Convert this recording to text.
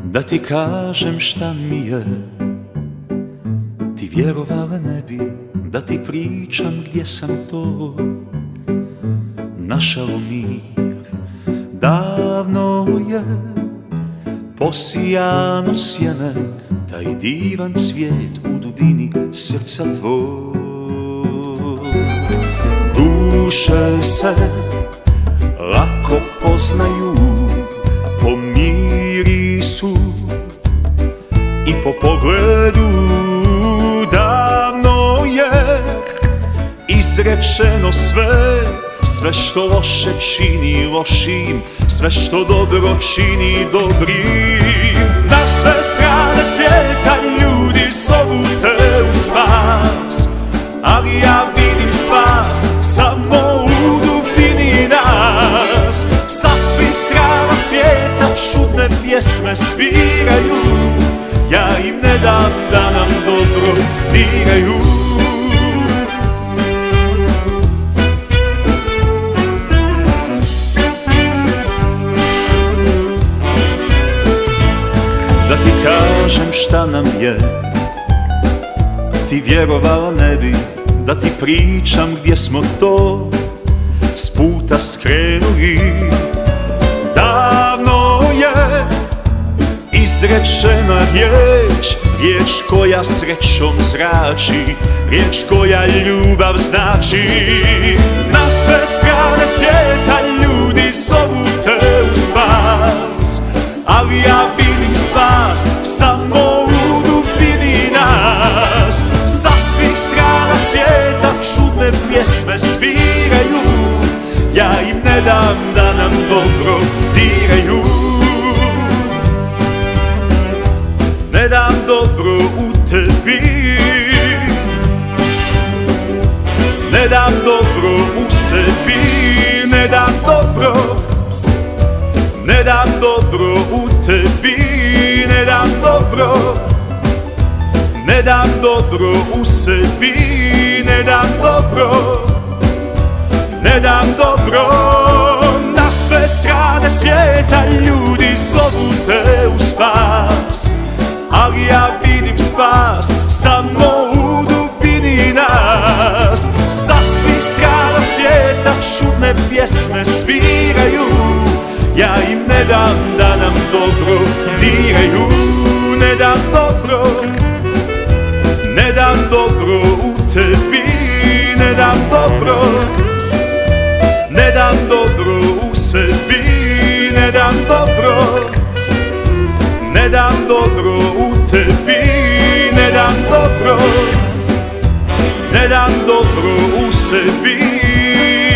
Da ti kažem šta mi je, ti vjerovala ne bi, da ti pričam gdje sam to našao mir. Davno je posijano sjeme, taj divan cvijet u dubini srca tvoj. Duše se lako poznaju po mirisu i po pogledu. Davno je izrečeno sve, sve što loše čini lošim, sve što dobro čini dobrim. Na sve strane svijeta ljudi zovu te u spas, ali ja vidim spas samo u dubini nas. Sa svih strana svijeta čudne pjesme sviraju, ja im ne dam da nam dobro diraju. Da ti kažem šta nam je, ti vjerovala ne bi, da ti pričam gdje smo to s puta skrenuli. Davno je izrečena riječ, riječ koja srećom zrači, riječ koja ljubav znači. Na sve strane svijeta ljudi zovu te u spas, ali ja vidim spas samo u dubini nas. Sa svih strana svijeta čudne pjesme sviraju, ja im ne dam da nam dobro diraju. Ne dam dobro u tebi, ne dam dobro u sebi, ne dam dobro, ne dam dobro u tebi, ne dam dobro, ne dam dobro u sebi, ne dam dobro, ne dam dobro. Na sve strane svijeta ljudi zovu te u spas, ali ja vidim spas samo u dubini nas. Sa svih strana svijeta čudne pjesme sviraju, ja im ne dam da nam dobro diraju. Ne dam dobro, ne dam dobro u tebi, ne dam dobro, ne dam dobro u sebi, ne dam dobro, ne dam dobro u tebi, ne dam dobro, ne dam dobro u sebi.